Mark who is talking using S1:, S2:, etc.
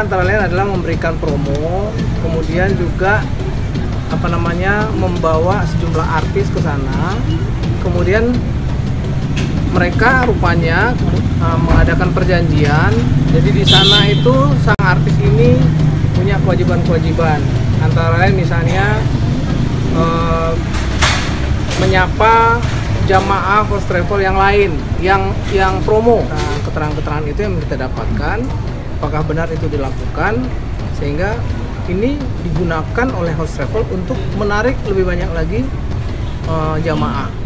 S1: antara lain adalah memberikan promo, kemudian juga membawa sejumlah artis ke sana. Kemudian mereka rupanya mengadakan perjanjian. Jadi di sana itu sang artis ini punya kewajiban-kewajiban, antara lain misalnya menyapa jamaah first travel yang lain yang promo. Nah, keterangan-keterangan itu yang kita dapatkan, apakah benar itu dilakukan, sehingga ini digunakan oleh host travel untuk menarik lebih banyak lagi jamaah.